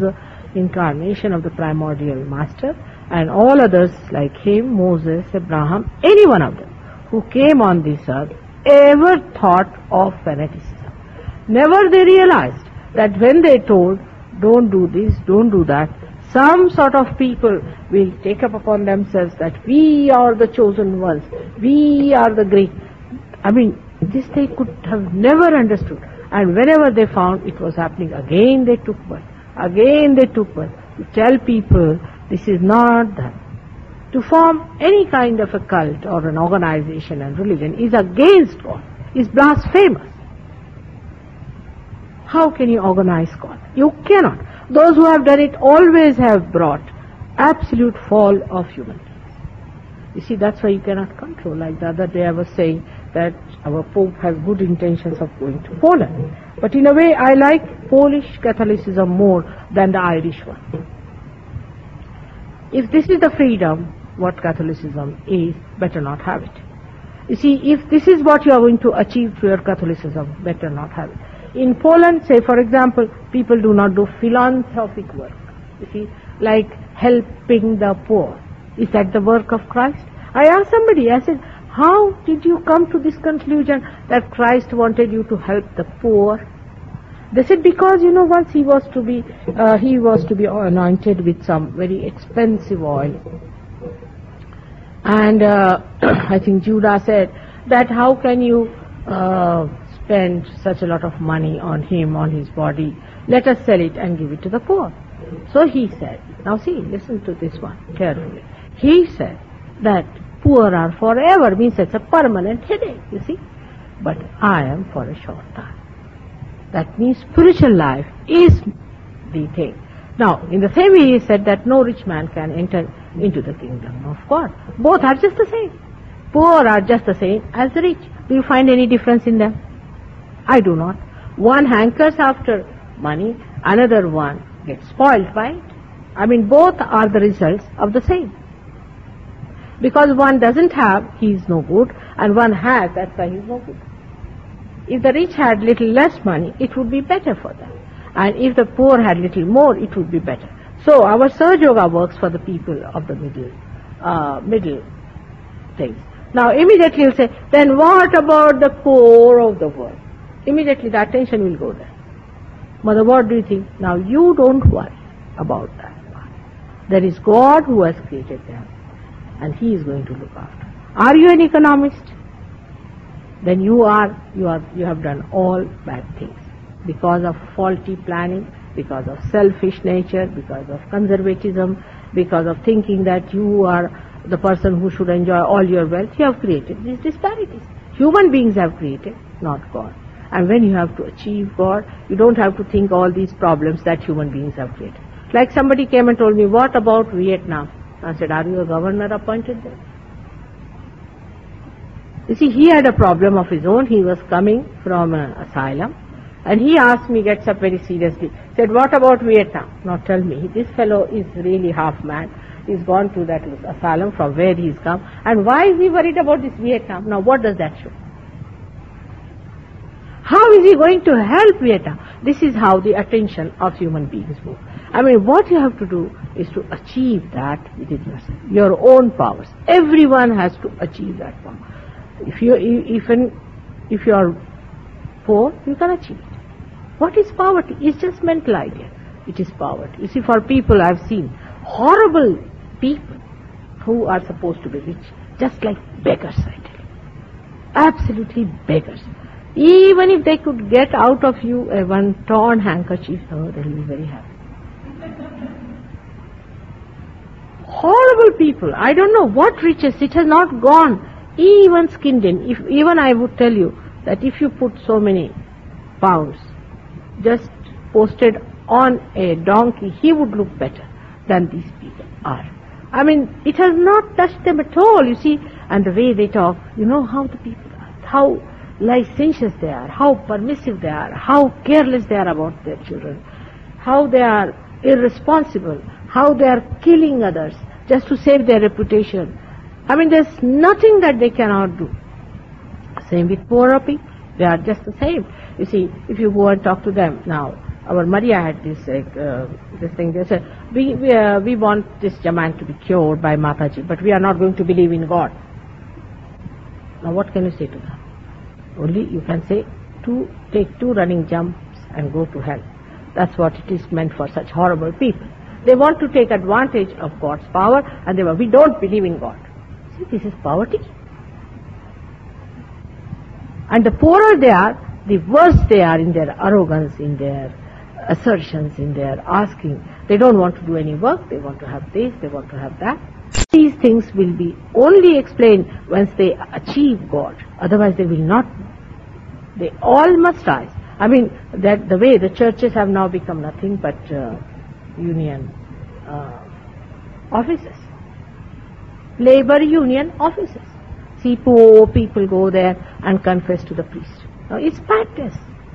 incarnation of the primordial master, and all others like him, Moses, Abraham, any one of them who came on this earth ever thought of fanaticism. Never they realized that when they told, don't do this, don't do that, some sort of people will take up upon themselves that we are the chosen ones, we are the great. I mean, this they could have never understood. And whenever they found it was happening, again they took birth, again they took birth. To tell people this is not that. To form any kind of a cult or an organization and religion is against God, is blasphemous. How can you organize God? You cannot. Those who have done it always have brought absolute fall of human beings. You see, that's why you cannot control. Like the other day I was saying that our Pope has good intentions of going to Poland. But in a way I like Polish Catholicism more than the Irish one. If this is the freedom, what Catholicism is, better not have it. You see, if this is what you are going to achieve through your Catholicism, better not have it. In Poland, say for example, people do not do philanthropic work. You see, like helping the poor. Is that the work of Christ? I asked somebody, I said, how did you come to this conclusion that Christ wanted you to help the poor? They said, because you know, once he was to be, uh, he was to be anointed with some very expensive oil. And uh, I think Judah said that how can you uh, spend such a lot of money on him, on his body? Let us sell it and give it to the poor. So he said, now see, listen to this one carefully. He said that poor are forever, means it's a permanent headache, you see. But I am for a short time. That means spiritual life is the thing. Now, in the same way he said that no rich man can enter into the kingdom of God. Both are just the same. Poor are just the same as the rich. Do you find any difference in them? I do not. One hankers after money, another one gets spoiled by it. I mean, both are the results of the same. Because one doesn't have, he is no good, and one has, that's why he is no good. If the rich had little less money, it would be better for them. And if the poor had little more, it would be better. So our Sahaja Yoga works for the people of the middle, uh, middle things. Now immediately you'll say, then what about the poor of the world? Immediately the attention will go there. Mother, what do you think? Now you don't worry about that part. There is God who has created them, and He is going to look after. Are you an economist? Then you are, you are, you have done all bad things. Because of faulty planning, because of selfish nature, because of conservatism, because of thinking that you are the person who should enjoy all your wealth, you have created these disparities. Human beings have created, not God. And when you have to achieve God, you don't have to think all these problems that human beings have created. Like somebody came and told me, what about Vietnam? I said, are you a governor appointed there? You see, he had a problem of his own. He was coming from an asylum. And he asked me, gets up very seriously, said, what about Vietnam? Now tell me, this fellow is really half mad. He's gone to that asylum from where he's come. And why is he worried about this Vietnam? Now what does that show? How is he going to help Vietnam? This is how the attention of human beings move. I mean, what you have to do is to achieve that within yourself, your own powers. Everyone has to achieve that power. If you, even if you are poor, you can achieve it. What is poverty? It's just mental idea. It is poverty. You see, for people I've seen, horrible people who are supposed to be rich, just like beggars, I tell you. Absolutely beggars. Even if they could get out of you a one torn handkerchief, oh, they'll be very happy. Horrible people. I don't know what riches, it has not gone. Even skinned in. If even I would tell you that if you put so many pounds just posted on a donkey, he would look better than these people are. I mean, it has not touched them at all, you see. And the way they talk, you know how the people are, how licentious they are, how permissive they are, how careless they are about their children, how they are irresponsible, how they are killing others just to save their reputation. I mean, there's nothing that they cannot do. Same with poorer people. They are just the same. You see, if you go and talk to them now, our Maria had this uh, this thing. They said, we we, uh, we want this Jaman to be cured by Mataji, but we are not going to believe in God. Now what can you say to that? Only you can say, two, take two running jumps and go to hell. That's what it is meant for such horrible people. They want to take advantage of God's power, and they were, we don't believe in God. See, this is poverty. And the poorer they are, the worse they are in their arrogance, in their assertions, in their asking. They don't want to do any work, they want to have this, they want to have that. These things will be only explained once they achieve God. Otherwise they will not know. They all must rise. I mean, that the way the churches have now become nothing but uh, union uh, offices. Labor union offices. See, poor people go there and confess to the priest. Now, it's madness.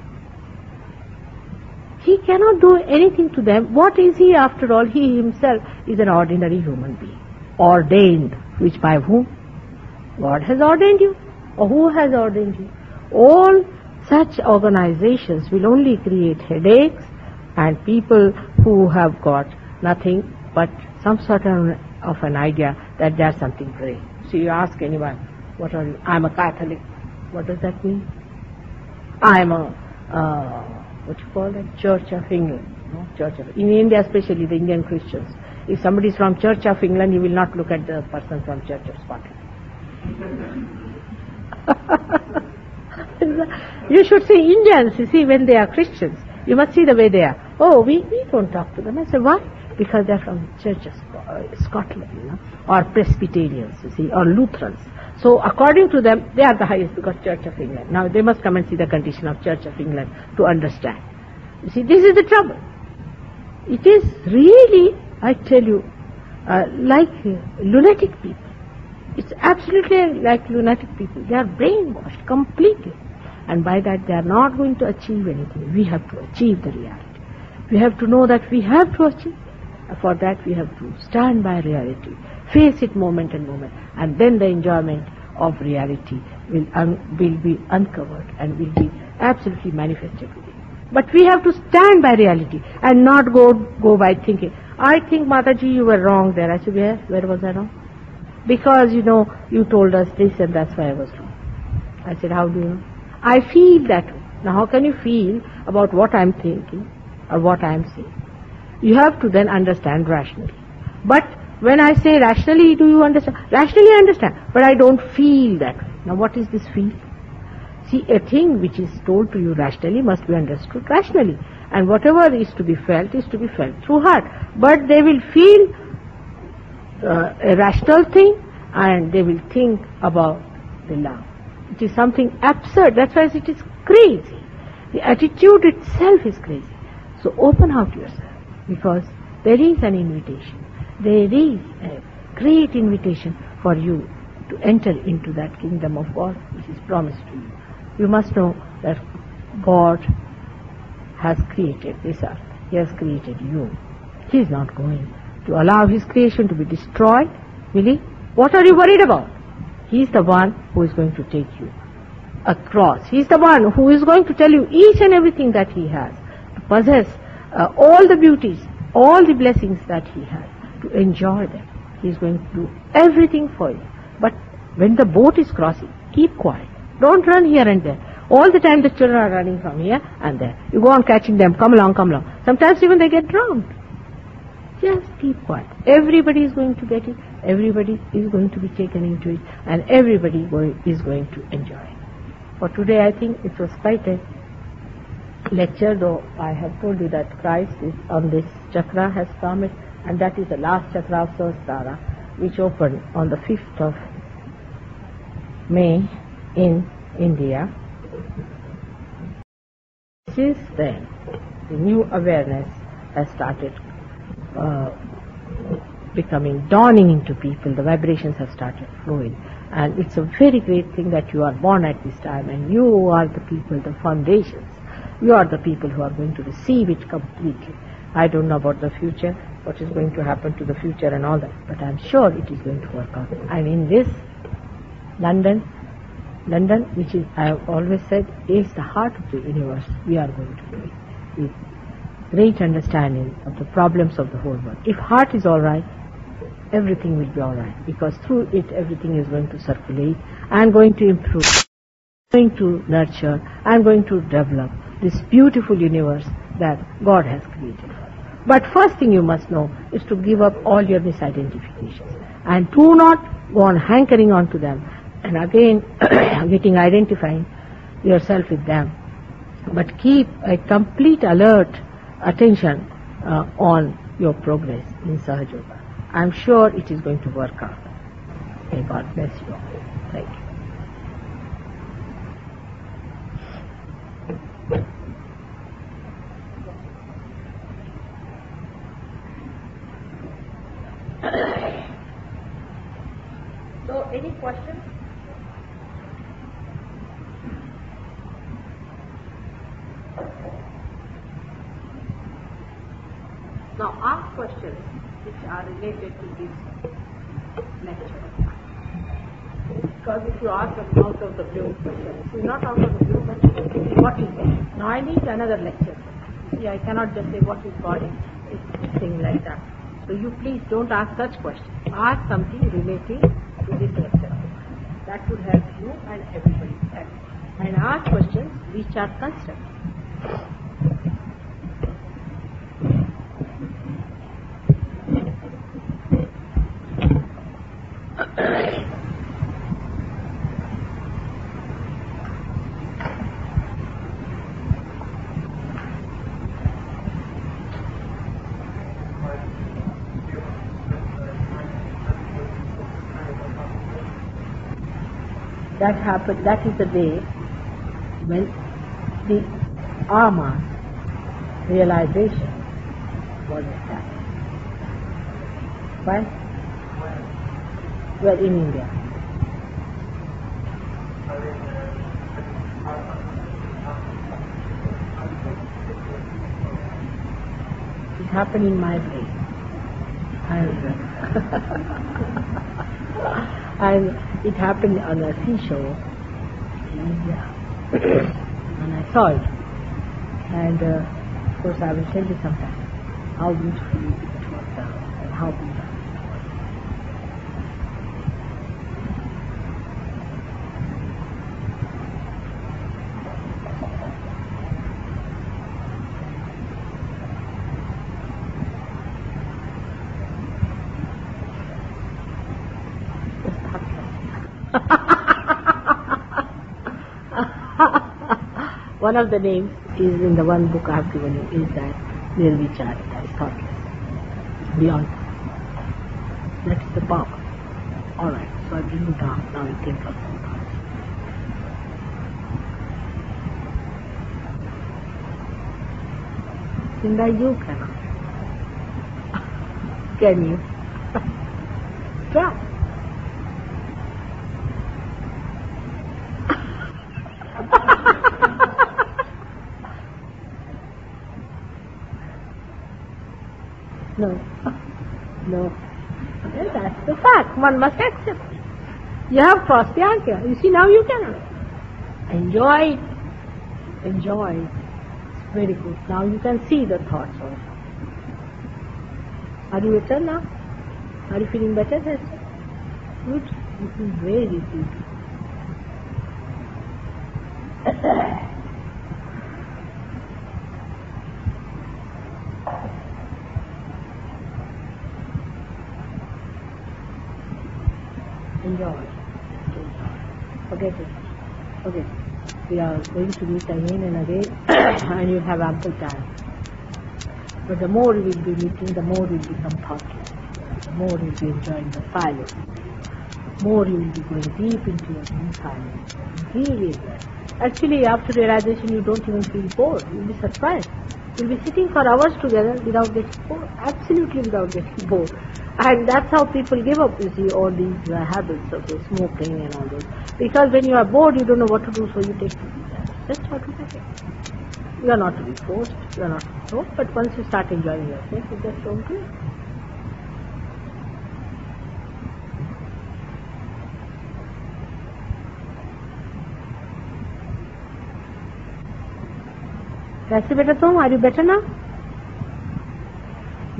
He cannot do anything to them. What is he after all? He himself is an ordinary human being. Ordained. Which by whom? God has ordained you. Or who has ordained you? All such organizations will only create headaches and people who have got nothing but some sort of, of an idea that there's something great. So you ask anyone, what are you? I'm a Catholic. What does that mean? I'm a, uh, what you call that? Church of England. No? Church of, in India especially, the Indian Christians. If somebody is from Church of England, you will not look at the person from Church of Scotland. You should see Indians, you see, when they are Christians. You must see the way they are. Oh, we, we don't talk to them. I said, why? Because they are from Church of Scotland, you know, or Presbyterians, you see, or Lutherans. So according to them, they are the highest because Church of England. Now they must come and see the condition of Church of England to understand. You see, this is the trouble. It is really, I tell you, uh, like uh, lunatic people. It's absolutely like lunatic people. They are brainwashed completely. And by that they are not going to achieve anything. We have to achieve the reality. We have to know that we have to achieve. For that we have to stand by reality. Face it moment and moment. And then the enjoyment of reality will, un will be uncovered and will be absolutely manifested within. But we have to stand by reality and not go, go by thinking, I think Mataji you were wrong there. I said, where? Where was I wrong? Because, you know, you told us this and that's why I was wrong. I said, how do you know? I feel that way. Now how can you feel about what I'm thinking or what I'm saying? You have to then understand rationally. But when I say rationally, do you understand? Rationally I understand, but I don't feel that way. Now what is this feel? See, a thing which is told to you rationally must be understood rationally. And whatever is to be felt is to be felt through heart. But they will feel uh, a rational thing and they will think about the love. It is something absurd. That's why it is crazy. The attitude itself is crazy. So open out yourself, because there is an invitation. There is a great invitation for you to enter into that kingdom of God which is promised to you. You must know that God has created this earth. He has created you. He is not going to allow His creation to be destroyed. Will He? What are you worried about? He is the one who is going to take you across. He is the one who is going to tell you each and everything that He has, to possess uh, all the beauties, all the blessings that He has, to enjoy them. He is going to do everything for you. But when the boat is crossing, keep quiet. Don't run here and there. All the time the children are running from here and there. You go on catching them, come along, come along. Sometimes even they get drowned. Just keep quiet. Everybody is going to get it. Everybody is going to be taken into it. And everybody is going to enjoy it. For today I think it was quite a lecture, though I have told you that Christ is on this chakra has come, and that is the last chakra of Sahasrara, which opened on the fifth of May in India. Since then, the new awareness has started uh, becoming, dawning into people. The vibrations have started flowing. And it's a very great thing that you are born at this time, and you are the people, the foundations. You are the people who are going to receive it completely. I don't know about the future, what is going to happen to the future and all that, but I'm sure it is going to work out. And in this, London, London, which is, I have always said, is the heart of the universe, we are going to do it. great understanding of the problems of the whole world. If heart is all right, everything will be all right, because through it everything is going to circulate and going to improve, going to nurture and going to develop this beautiful universe that God has created. But first thing you must know is to give up all your misidentifications and do not go on hankering on to them and again getting identifying yourself with them, but keep a complete alert attention uh, on your progress in Sahaja Yoga. I am sure it is going to work out. May God bless you all. Thank you. So, any questions? Now, ask questions which are related to this lecture. Because if you ask us out of the blue questions, it's not out of the blue, but what is God? Now, I need another lecture. See, I cannot just say what is God, it's thing like that. So, you please don't ask such questions. Ask something relating to this lecture. That would help you and everybody else. And ask questions which are constructive. That happened, that is the day when the Ama realization was established. Why? Well, in India. It happened in my place. And, and it happened on a seashore in India. And I saw it. And uh, of course I will tell you sometime how beautifully it was done and how beautiful. One of the names is in the one book I have given you, is that Nirvichar, is thoughtless, beyond thought. That is the power. Alright, so I bring you down, now you think of some thoughts. Sinda, you cannot. Can you? Try. No, no. Well, that's the fact. One must accept it. You have crossed the anchor. You see, now you cannot. Enjoy it. Enjoy it. It's very good. Now you can see the thoughts also. Are you better now? Are you feeling better? That's good. This is very good. Enjoy. Forget it. Forget it. We are going to meet again and again and you have ample time. But the more you will be meeting, the more you will become thoughtless. The more you will be enjoying the silence. The more you will be going deep into your own silence. Really well. Actually, after realization, you don't even feel bored. You will be surprised. You will be sitting for hours together without getting bored. Absolutely without getting bored. And that's how people give up, you see, all these uh, habits of the smoking and all those. Because when you are bored, you don't know what to do, so you take to these habits. That's what you take. You are not to be forced, you are not to be forced, but once you start enjoying yourself, you just don't do it. कैसे बेटा तुम? Are you better now?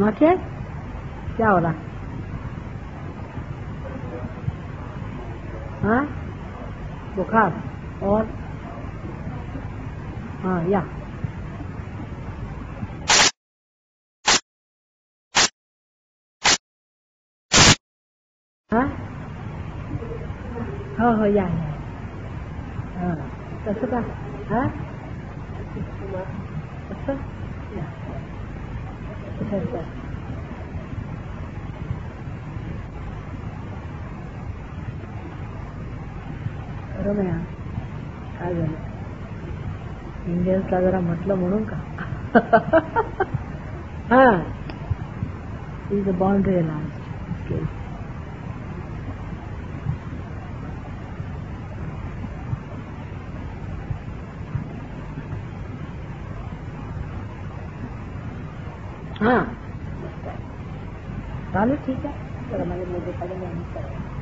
Not yet? क्या हो रहा? हाँ, बुखार और हाँ या हाँ हो हो या या हाँ कसं का हाँ कसं या कसं खरं नाही हा काय झालं इंडियन्सला जरा म्हटलं म्हणून का हा इज अ बॉन्ड रिअलाइज्ड हाँ चालू ठीक है चलो माझे मुझे पहले